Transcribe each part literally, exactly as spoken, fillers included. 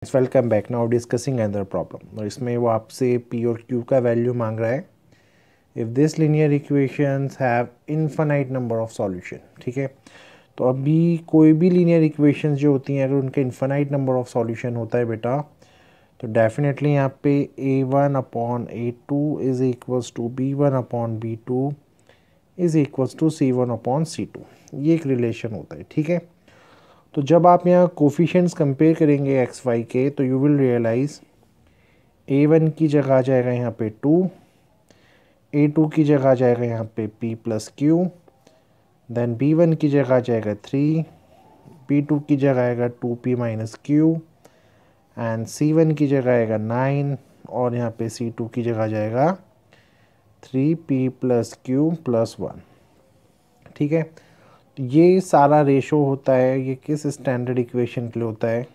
Welcome back. Now discussing another problem. और इसमें वो आपसे पी और क्यू का वैल्यू मांग रहा है if this linear equations have infinite number of solution. ठीक है, तो अभी कोई भी लीनियर इक्वेशंस जो होती हैं अगर उनका इनफाइनाइट नंबर ऑफ सॉल्यूशन होता है बेटा, तो डेफिनेटली यहाँ पे a one upon a two is equals to b one upon b two is equals to c one upon c two. ये एक रिलेशन होता है। ठीक है, तो जब आप यहाँ कोफिशिएंट्स कंपेयर करेंगे एक्स वाई के, तो you will realise a one की जगह आ जाएगा यहाँ पे टू, ए टू की जगह आ जाएगा यहाँ पे p plus q, then b one की जगह आ जाएगा थ्री, बी टू की जगह आएगा two p minus q, and c one की जगह आएगा नाइन, और यहाँ पे सी टू की जगह आ जाएगा three p plus q plus one. ठीक है, तो ये सारा रेशो होता है। ये किस स्टैंडर्ड इक्वेशन के लिए होता है?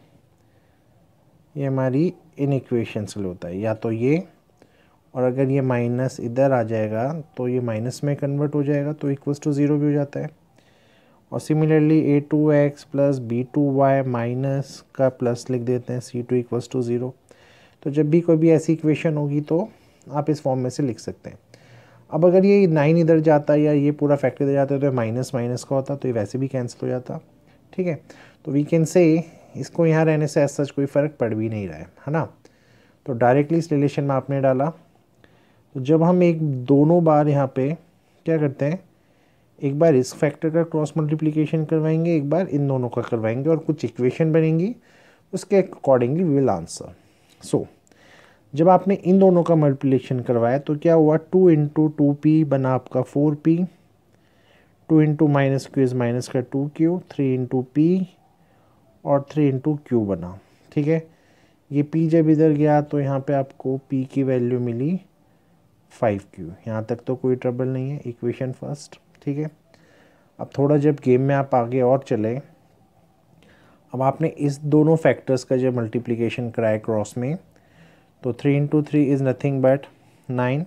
ये हमारी इन इक्वेशन के लिए होता है। या तो ये, और अगर ये माइनस इधर आ जाएगा तो ये माइनस में कन्वर्ट हो जाएगा, तो इक्वल्स टू ज़ीरो भी हो जाता है। और similarly a two x plus b two y minus का प्लस लिख देते हैं, c two equals to zero. तो जब भी कोई भी ऐसी इक्वेशन होगी तो आप इस फॉर्म में से लिख सकते हैं। अब अगर ये नाइन इधर जाता है या ये पूरा फैक्टर इधर जाता है तो माइनस माइनस का होता, तो ये वैसे भी कैंसिल हो जाता। ठीक है, तो वी कैन से इसको यहाँ रहने से ऐसा कोई फ़र्क पड़ भी नहीं रहा है, है ना। तो डायरेक्टली इस रिलेशन में आपने डाला, तो जब हम एक दोनों बार यहाँ पे क्या करते हैं, एक बार इस फैक्टर का क्रॉस मल्टीप्लिकेशन करवाएंगे, एक बार इन दोनों का करवाएंगे, और कुछ इक्वेशन बनेंगी, उसके accordingly we will answer. So जब आपने इन दोनों का मल्टीप्लिकेशन करवाया तो क्या हुआ, टू इंटू टू पी बना आपका four p, two into minus q is minus का two q, three into p और थ्री इंटू क्यू बना। ठीक है, ये p जब इधर गया तो यहाँ पे आपको p की वैल्यू मिली फाइव क्यू। यहाँ तक तो कोई ट्रबल नहीं है, इक्वेशन फर्स्ट। ठीक है, अब थोड़ा जब गेम में आप आगे और चले, अब आपने इस दोनों फैक्टर्स का जब मल्टीप्लिकेशन कराया क्रॉस में, तो three into three is nothing but nine,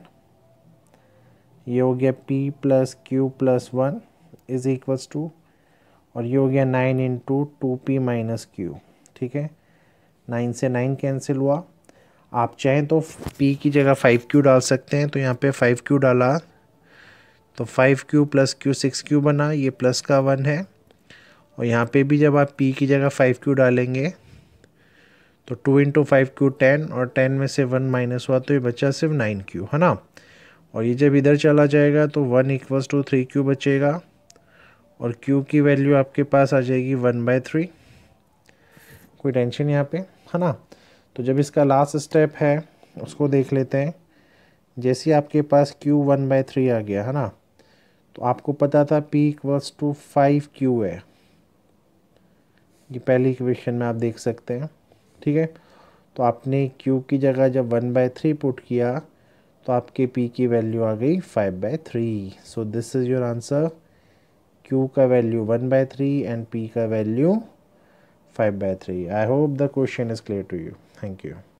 ये हो गया p plus q plus one is equals to, और ये हो गया nine into two p minus q. ठीक है, नाइन से नाइन कैंसिल हुआ। आप चाहें तो p की जगह फाइव क्यू डाल सकते हैं, तो यहाँ पे फाइव क्यू डाला तो five q plus q six q बना, ये प्लस का वन है। और यहाँ पे भी जब आप p की जगह फाइव क्यू डालेंगे तो two into five q ten, और टेन में से वन माइनस हुआ तो ये बचा सिर्फ नाइन क्यू, है ना। और ये जब इधर चला जाएगा तो one equals to three q बचेगा, और q की वैल्यू आपके पास आ जाएगी वन बाई थ्री। कोई टेंशन यहाँ पे, है ना। तो जब इसका लास्ट स्टेप है उसको देख लेते हैं। जैसे ही आपके पास q वन बाई थ्री आ गया, है ना, तो आपको पता था p equals to five q है, ये पहली इक्वेशन में आप देख सकते हैं। ठीक है, तो आपने q की जगह जब वन बाई थ्री पुट किया तो आपके p की वैल्यू आ गई five by three. So this is your answer. q का value one by three and p का value five by three. I hope the question is clear to you. Thank you.